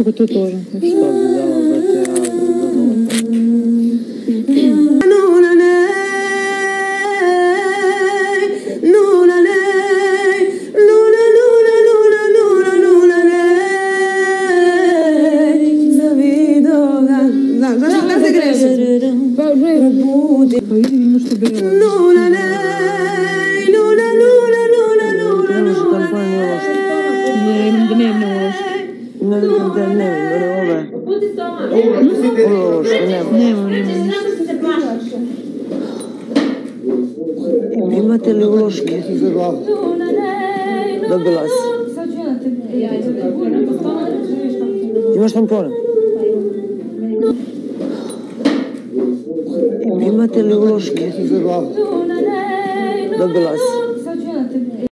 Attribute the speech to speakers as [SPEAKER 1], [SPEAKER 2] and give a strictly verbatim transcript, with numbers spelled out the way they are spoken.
[SPEAKER 1] Kako to тоже?
[SPEAKER 2] Šta bi dala, brate, ja...
[SPEAKER 1] Znaš da greš? Pa ne, pa idi ima što belo. Ne, imam da nemam uloške.
[SPEAKER 2] Ne, da nemam, da ne ove. Uloške, nemam.
[SPEAKER 1] Nemam, nemam ništa.
[SPEAKER 2] Imate li uloške? Dobila si. Imaš tampone? Imate li uloške? Dobila si.